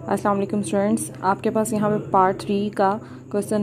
अस्सलाम वालेकुम स्टूडेंट्स, आपके पास यहाँ पे पार्ट थ्री का क्वेश्चन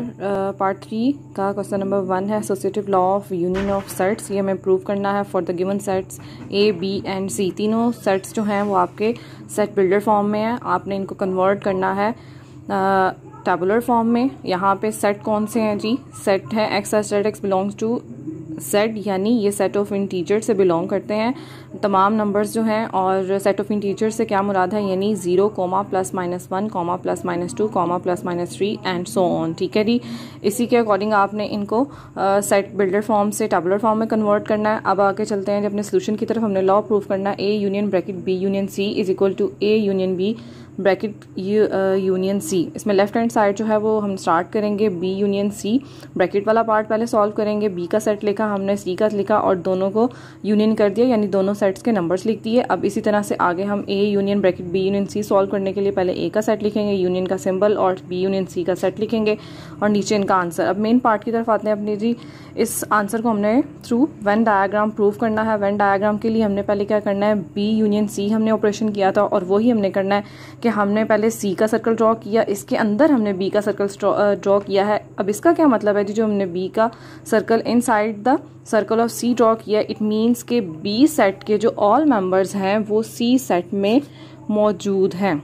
नंबर 1 है associative law of union of sets. ये हमें प्रूव करना है for the given sets A B and C. तीनों सेट्स जो हैं वो आपके सेट बिल्डर फॉर्म में हैं। आपने इनको कन्वर्ट करना है टेबुलर फॉर्म में। यहाँ पे सेट कौन से हैं जी? सेट है X H Z X belongs to set, यानी ये सेट ऑफ इंटीजर से बिलोंग करते हैं तमाम नंबर्स जो हैं। और सेट ऑफ इंटीजर से क्या मुराद है? यानी 0, ±1, ±2, ±3 एंड सो ऑन। ठीक है जी, इसी के अकॉर्डिंग आपने इनको सेट बिल्डर फॉर्म से टेबुलर फॉर्म में कन्वर्ट करना है। अब आगे चलते हैं, जब अपने सोल्यूशन की तरफ हमने लॉ प्रूव करना है A union bracket B union C is equal to A union B bracket union C. इसमें लेफ्ट हैंड साइड जो है वो हम स्टार्ट करेंगे बी यूनियन सी, ब्रैकेट वाला पार्ट पहले सॉल्व करेंगे। बी का सेट लिखा हमने, सी का लिखा और दोनों को यूनियन कर दिया, यानी दोनों सेट्स के नंबर्स लिख दिए। अब इसी तरह से आगे हम A union bracket B union C solve करने के लिए पहले ए का सेट लिखेंगे, यूनियन का सिंबल, और बी यूनियन सी का सेट लिखेंगे और नीचे इनका आंसर। अब मेन पार्ट की तरफ आते हैं अपनी जी। इस आंसर को हमने थ्रू वेन डायग्राम प्रूव करना है। वेन डायग्राम के लिए हमने पहले क्या करना है, बी यूनियन सी हमने ऑपरेशन किया था और वही हमने करना है कि हमने पहले सी का सर्कल ड्रॉ किया, इसके अंदर हमने बी का सर्कल ड्रॉ किया है। अब इसका क्या मतलब है जी? जो हमने बी का circle inside the circle of C draw किया, इट मीन्स के बी सेट के जो ऑल मेंबर्स हैं वो सी सेट में मौजूद हैं।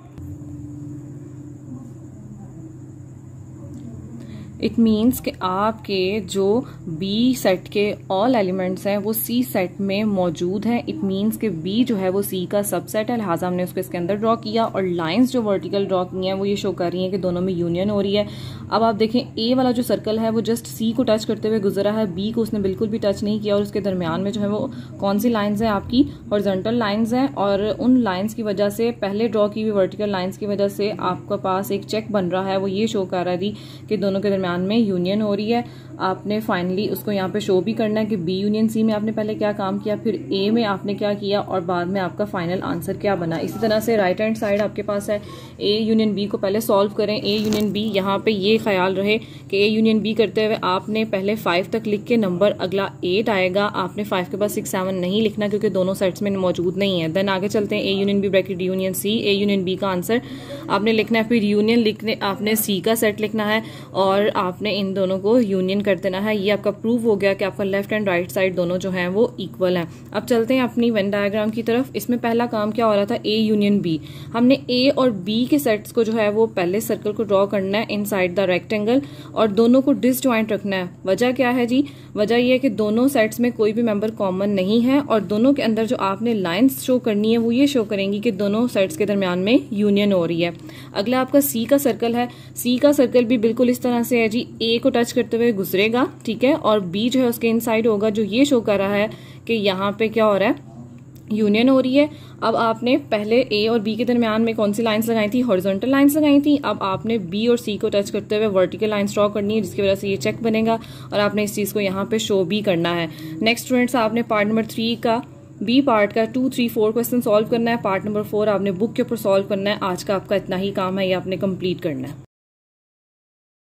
इट मीन्स कि आपके जो बी सेट के ऑल एलिमेंट्स हैं वो सी सेट में मौजूद हैं। इट मीन्स कि बी जो है वो सी का सबसेट है, लिहाजा हमने उसको इसके अंदर ड्रॉ किया। और लाइंस जो वर्टिकल ड्रॉ की हैं वो ये शो कर रही हैं कि दोनों में यूनियन हो रही है। अब आप देखें, ए वाला जो सर्कल है वो जस्ट सी को टच करते हुए गुजरा है, बी को उसने बिल्कुल भी टच नहीं किया। और उसके दरमियान में जो है वो कौन सी लाइन्स हैं? आपकी हॉरिजॉन्टल लाइन्स हैं। और उन लाइन्स की वजह से, पहले ड्रॉ की हुई वर्टिकल लाइन्स की वजह से आपका पास एक चेक बन रहा है, वो ये शो कर रहा है कि दोनों के दरमियान में यूनियन हो रही है। आपने फाइनली उसको यहाँ पे शो भी करना है कि बी यूनियन सी में आपने पहले क्या काम किया, फिर ए में आपने क्या किया और बाद में आपका फाइनल आंसर क्या बना। इसी तरह से राइट हैंड साइड आपके पास है ए यूनियन बी को पहले सॉल्व करें। ए यूनियन बी, यहाँ पे ये ख्याल रहे कि ए यूनियन बी करते हुए आपने पहले 5 तक लिख के नंबर अगला 8 आएगा। आपने 5 के बाद 6, 7 नहीं लिखना क्योंकि दोनों सेट्स में मौजूद नहीं है। देन आगे चलते हैं, A union B bracket union C, A union B का आंसर आपने लिखना है, फिर यूनियन लिखने आपने सी का सेट लिखना है और आपने इन दोनों को यूनियन कर देना है। ये आपका प्रूव हो गया कि आपका लेफ्ट एंड राइट साइड दोनों जो हैं वो इक्वल हैं। अब चलते हैं अपनी वेन डायग्राम की तरफ। इसमें पहला काम क्या हो रहा था, ए यूनियन बी। हमने ए और बी के सेट्स को जो है वो पहले सर्कल को ड्रॉ करना है इनसाइड द रेक्टेंगल और दोनों को डिसजॉइंट रखना है। वजह क्या है जी? वजह यह है कि दोनों सेट्स में कोई भी मेंबर कॉमन नहीं है और दोनों के अंदर जो आपने लाइंस शो करनी है वो ये शो करेंगी कि दोनों सेट्स के दरमियान में यूनियन हो रही है। अगला आपका सी का सर्कल है। सी का सर्कल भी बिल्कुल इस तरह से है जी, ए को टच करते हुए गुजरेगा, ठीक है, और बी जो है उसके इनसाइड होगा, जो ये शो कर रहा है कि यहाँ पे क्या हो रहा है, यूनियन हो रही है। अब आपने पहले ए और बी के दरमियान में कौन सी लाइंस लगाई थी? हॉरिजॉन्टल लाइंस लगाई थी। अब आपने बी और सी को टच करते हुए वर्टिकल लाइंस ड्रॉ करनी है, जिसकी वजह से ये चेक बनेगा और आपने इस चीज को यहाँ पे शो भी करना है। नेक्स्ट स्टूडेंट्स, आपने पार्ट नंबर 3 का बी पार्ट का 2, 3, 4 क्वेश्चन सॉल्व करना है। पार्ट नंबर 4 आपने बुक के ऊपर सॉल्व करना है। आज का आपका इतना ही काम है, ये आपने कंप्लीट करना है।